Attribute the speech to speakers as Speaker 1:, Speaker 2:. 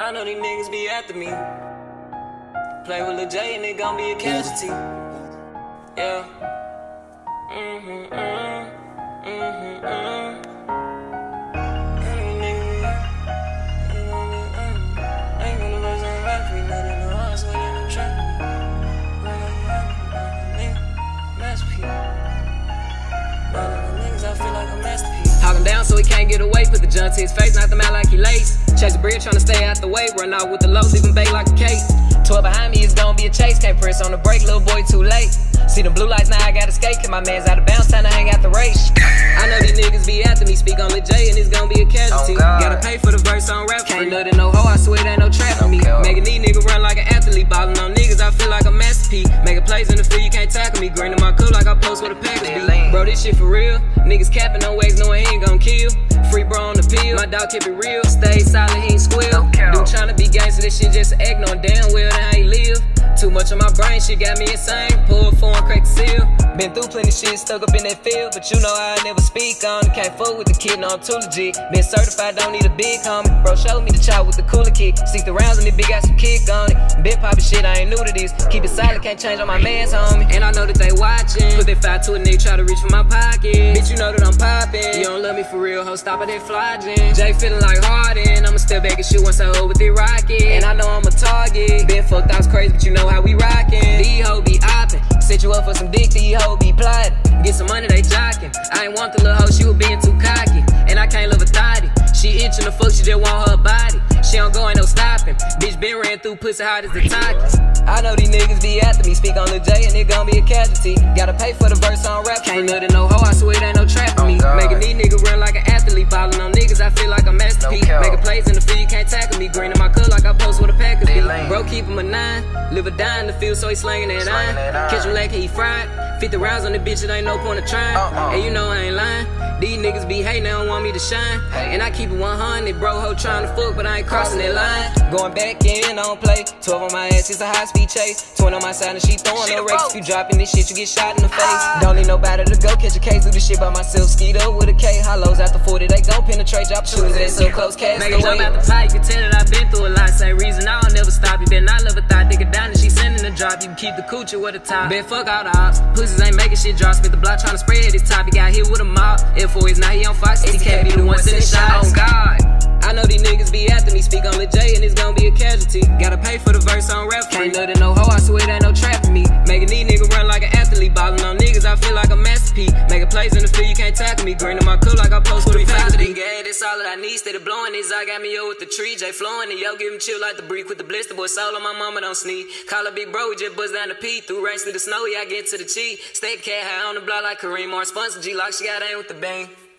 Speaker 1: I know these niggas be after me. Play with Lil J and it gon' be a casualty. Yeah. Ain't gonna verse on rap for you, nothing no hard, so it ain't no trap. Niggas, I feel like a masterpiece. Hog him down so he can't get away. Put the junk to his face, knock him out like he lace. Chase the bridge, tryna stay out the way. Run out with the low, leave him bait like a case. 12 behind me, it's gon' be a chase. Can't press on the brake, little boy too late. See the blue lights, now I gotta skate. Cause my man's out of bounds, time to hang out the race. I know these niggas be after me. Speak on Lil J and it's gon' be a casualty. Gotta pay for the verse on rap. Can't let it no hoe, I swear it ain't no trap for me. Making these niggas run like an athlete. Ballin' on niggas, I feel like a masterpiece. Making plays in the field, you can't tackle me. Green in my cup like I post with a package be. Bro, this shit for real. Niggas capping on ways, knowing he ain't gon' kill. Free bro on the pill. My dog keep it real. Stay solid, he ain't squeal. Dude tryna be gangster, this shit just act, knowing damn well that how he live. Too much on my brain, shit got me insane. Pull a phone, crack the seal. Been through plenty shit, stuck up in that field. But you know I never speak on it. Can't fuck with the kid, no I'm too legit. Been certified, don't need a big homie. Bro showed me the chop with the cooler kick. 60 rounds and the big got some kick on it. Been poppin' shit, I ain't new to this. Keep it solid, can't change on my man's homie. And I know that they watching. Put that fire to a nigga, try to reach for my pocket. Bitch, you know that I'm poppin'. You don't love me for real, ho, stop at that flogging. Jay feeling like Harden. I'ma step back and shoot once I hold with the rocket. And I know I'm a target. Been fucked out crazy, but you know how we rockin'. These hoes be oppin'. Set you up for some dick, these hoes be plotting. Get some money, they jockin'. I ain't want the little hoe, she was being too cocky. And I can't love a thotty. She itchin' the fuck, she just want her body. She don't go, ain't no stopping. Bitch been ran through pussy hard as the talkies. I know these niggas be after me. Speak on Lil J and it gon' be a casualty. Gotta pay for the verse on rap. Can't let it no hoe, I swear it ain't no trap for me. Making these niggas run like an athlete. Ballin' on niggas, I feel like a masterpiece. Making plays in the field, you can't tackle me. Green in my cup like I post with a package be. Bro keep him a 9. Live or die in the field, so he slangin' that iron. Catch him like he fried. 50 rounds on the bitch, it ain't no point of trying. And you know I ain't lying. These niggas be hatin', they don't want me to shine. And I keep it 100, bro, ho tryna fuck, but I ain't crossing that line. Going back in, I don't play. 12 on my ass, it's a high-speed chase. 20 on my side and she throwing no rakes. If you dropping this shit, you get shot in the face. Don't need nobody to go catch a case. Do this shit by myself, skied up with a K. Hollows after 40, they gon' penetrate. Drop shooters at so close, cast away. Make it jump out the pipe, you can tell that I've been through a lot. Same reason I'll never stop. You better not love a thought, dig it down and she sending the drop. You can keep the coochie with the top. Bet fuck all the ops. Pussies ain't making shit drop. Spit the block tryna spread his top. He got hit with a mob. F4 is now he on Fox. He can't be the one sending shots. Oh God. I know these niggas be after me. Speak on Lil J and it's gon' be a casualty. Gotta pay for the verse on rap. Can't let it no hoe, I swear it ain't no trap for me. Making these niggas run like an athlete. Ballin' on niggas, I feel like a masterpiece. Making plays in the field, you can't tackle me. Green in my cup like I post with a faculty. Yeah, that's all that I need. Steady blowing this. I got me yo with the tree. J flowing and yo give him chill like the brick with the blister. Boy, soul on my mama don't sneeze. Call a big bro, we just buzz down the P. Through ranks through the snow, yeah, I get to the cheese. Stay cat high on the block like Kareem. Or sponsor G-Lock, she got aim with the bang.